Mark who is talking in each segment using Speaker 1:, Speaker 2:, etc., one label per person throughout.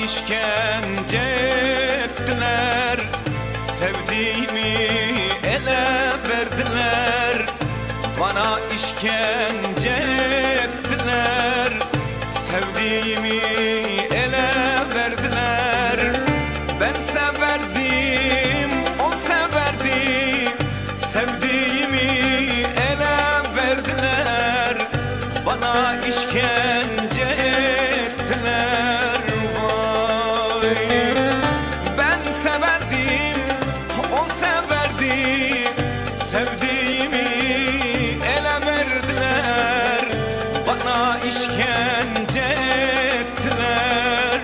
Speaker 1: işkence ettiler, sevdiğimi ele verdiler. Bana işkence ettiler, sevdiğimi ele verdiler. Ben severdim, o severdi, sevdiğimi ele verdiler. Bana işkence ettiler, vay. Ben severdim, o severdi, sevdiğimi ele verdiler. Bana işkence ettiler,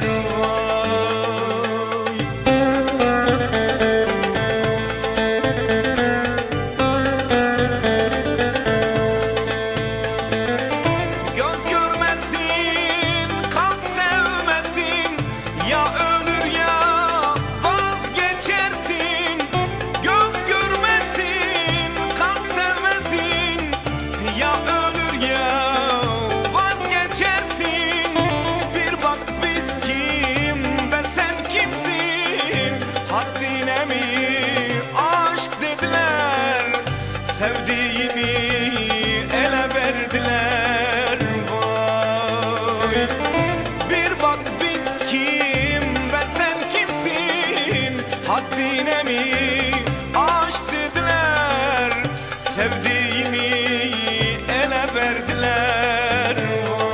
Speaker 1: vay. Göz görmesin, kalp sevmesin, ya ölür ya vazgeçersin. Göz görmesin, kalp sevmesin, ya ölür ya vazgeçersin. Bir bak biz kim ve sen kimsin, haddine mi aşk dediler, sevdiğimi ele verdiler, vay. Bir bak biz kim ve sen kimsin, haddine mi aşk dediler, sevdiğimi ele verdiler, vay.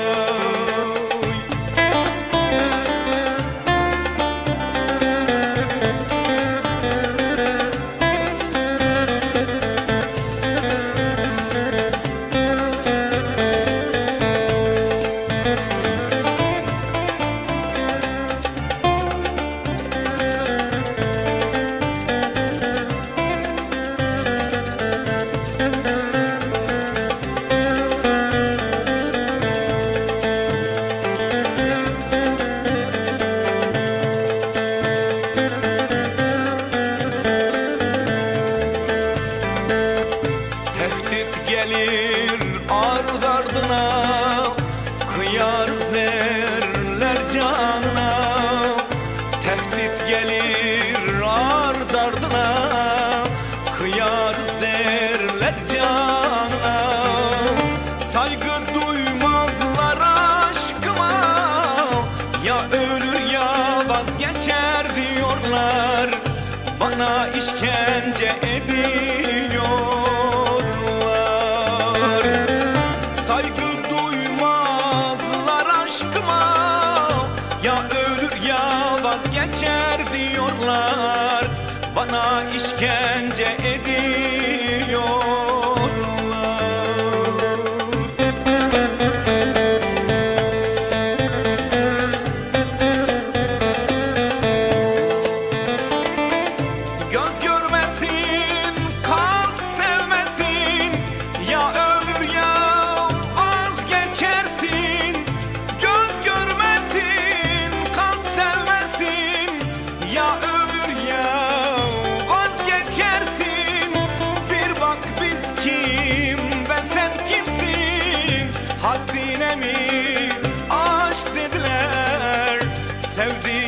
Speaker 1: Tehdit gelir ard ardına, kıyarız derler canına. Tehdit gelir ard ardına, kıyarız derler canına. Saygı duymazlar aşkıma, ya ölür ya vazgeçer diyorlar. Bana işkence ediyorlar. Saygı duymazlar aşkıma, ya ölür ya vazgeçer diyorlar. Bana işkence ediyorlar. Göz görmesin, kalp sevmesin, ya ölür ya vazgeçersin. Göz görmesin, kalp sevmesin, ya ölür ya vazgeçersin. Bir bak biz kim ve sen kimsin, haddine mi aşk dediler, sevdiğimi